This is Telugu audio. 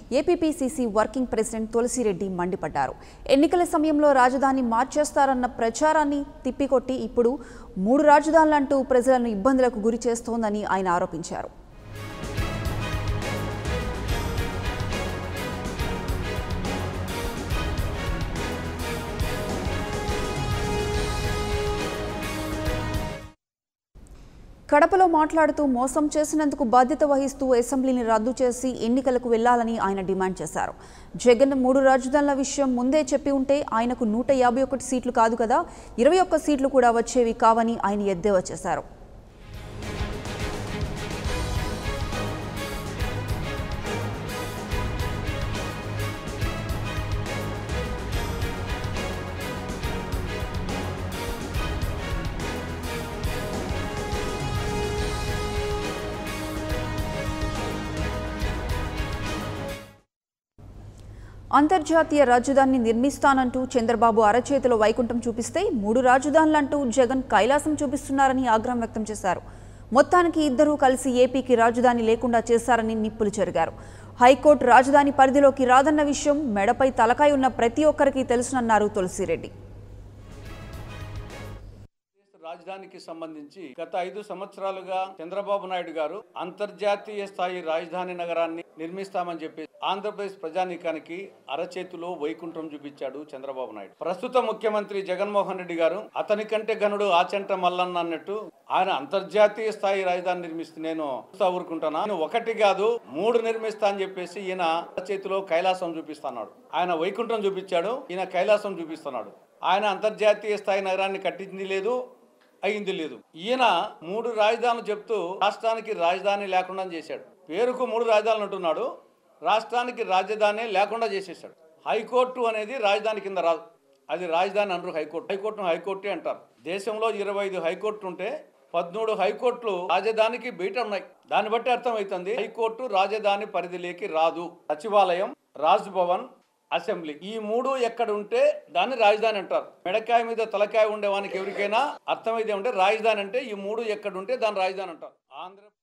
APPCC working president Tulasi Reddy మండిపడ్డారు. ఎన్నికల సమయంలో రాజధాని మార్చేస్తారన్న ప్రచారాన్ని తిప్పికొట్టి ఇప్పుడు 3 రాజధానులంటూ ప్రజలను ఇబ్బందులకు గురి చేస్తోందని ఆయన ఆరోపించారు. కడపలో మాట్లాడుతూ మోసం చేసినందుకు బాధ్యత వహిస్తూ అసెంబ్లీని రద్దు చేసి ఎన్నికలకు వెళ్లాలని ఆయన డిమాండ్ చేశారు. జగన్ 3 రాజధానుల విషయం ముందే చెప్పి ఉంటే ఆయనకు 151 సీట్లు కాదు కదా 21 సీట్లు కూడా వచ్చేవి కావని ఆయన ఎద్దేవా చేశారు. అంతర్జాతీయ రాజధానిని నిర్మిస్తానంటూ చంద్రబాబు అరచేతిలో వైకుంఠం చూపిస్తే 3 రాజధానులంటూ జగన్ కైలాసం చూపిస్తున్నారని ఆగ్రహం వ్యక్తం చేశారు. మొత్తానికి ఇద్దరూ కలిసి ఏపీకి రాజధాని లేకుండా చేశారని నిప్పులు చెరిగారు. హైకోర్టు రాజధాని పరిధిలోకి రాదన్న విషయం మెడపై తలకాయ ఉన్న ప్రతి ఒక్కరికి తెలుసునన్నారు తులసి రెడ్డి. రాజధానికి సంబంధించి గత 5 సంవత్సరాలుగా చంద్రబాబు నాయుడు గారు అంతర్జాతీయ స్థాయి రాజధాని నగరాన్ని నిర్మిస్తామని చెప్పి ఆంధ్రప్రదేశ్ ప్రజానీకానికి అరచేతిలో వైకుంఠం చూపించాడు చంద్రబాబు నాయుడు. ప్రస్తుత ముఖ్యమంత్రి జగన్మోహన్ రెడ్డి గారు అతని కంటే గనుడు ఆచంట మల్లన్న అన్నట్టు ఆయన అంతర్జాతీయ స్థాయి రాజధాని నిర్మిస్తే నేను ఊరుకుంటానా, నేను 1 కాదు 3 నిర్మిస్తా అని చెప్పేసి ఈయన అరచేతిలో కైలాసం చూపిస్తున్నాడు. ఆయన వైకుంఠం చూపించాడు, ఈయన కైలాసం చూపిస్తున్నాడు. ఆయన అంతర్జాతీయ స్థాయి నగరాన్ని కట్టింది లేదు, అయింది లేదు. ఈయన 3 రాజధానులు చెప్తూ రాష్ట్రానికి రాజధాని లేకుండా చేశాడు. పేరుకు 3 రాజధానులు అంటున్నాడు, రాష్ట్రానికి రాజధాని లేకుండా చేసేసాడు. హైకోర్టు అనేది రాజధాని కింద రాదు, అది రాజధాని అనరు. హైకోర్టును హైకోర్టే అంటారు. దేశంలో 25 హైకోర్టులు ఉంటే 13 హైకోర్టులు రాజధానికి బయట ఉన్నాయి. దాన్ని బట్టి అర్థమవుతుంది హైకోర్టు రాజధాని పరిధిలోకి రాదు. సచివాలయం, రాజ్ భవన్, అసెంబ్లీ ఈ 3 ఎక్కడ ఉంటే దాన్ని రాజధాని అంటారు. మెడకాయ మీద తలకాయ ఉండేవానికి ఎవరికైనా అర్థమైతే ఉంటే రాజధాని అంటే ఈ 3 ఎక్కడ ఉంటే దాన్ని రాజధాని అంటారు.